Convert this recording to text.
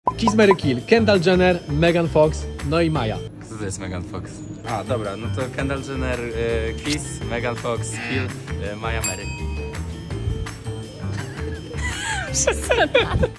Kiss, Mary, Kill. Kendall Jenner, Megan Fox, no i Maja. Kto to jest Megan Fox? A, dobra, no to Kendall Jenner, Kiss, Megan Fox, Kill, Maja Mary.